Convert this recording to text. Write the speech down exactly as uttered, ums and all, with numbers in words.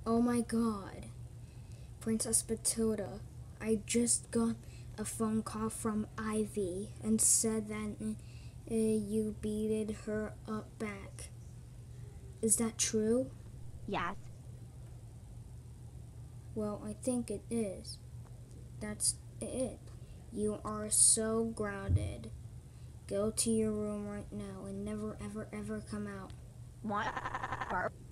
Oh my god. Princess Matilda, I just got a phone call from Ivy and said that uh, you beated her up back. Is that true? Yes. Well, I think it is. That's it. You are so grounded. Go to your room right now and never ever ever come out. What?